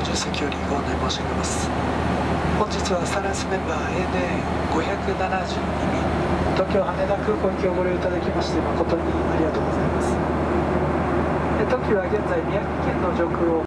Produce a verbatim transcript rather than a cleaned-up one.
重席よりご案内申し上げます。本日はスターライスメンバー エーエヌエーごひゃくななじゅうに 便、東京羽田空港行きをご利用いただきまして誠にありがとうございます。え当機は現在宮城県の上空を